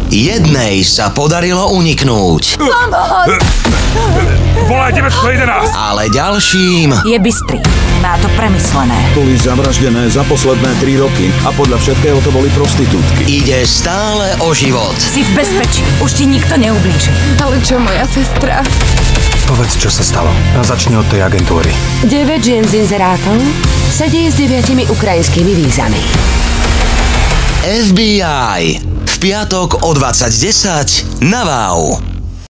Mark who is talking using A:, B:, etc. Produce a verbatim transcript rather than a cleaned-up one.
A: Jednej sa podarilo uniknúť.
B: Pomoc!
C: Volaj deväť jedenásť!
A: Ale ďalším...
B: Je bystrý. Má to premyslené.
D: Boli zavraždené za posledné tri roky a podľa všetkého to boli prostitútky.
A: Ide stále o život.
B: Si v bezpečí. Už ti nikto neublíži.
E: Ale čo moja sestra?
C: Povedz, čo sa stalo. A začni od tej agentúry.
F: deväť žien z inzerátov sedí s deviatimi ukrajinskými vízami.
A: ef bí aj. V piatok o dvadsať desať na Wow.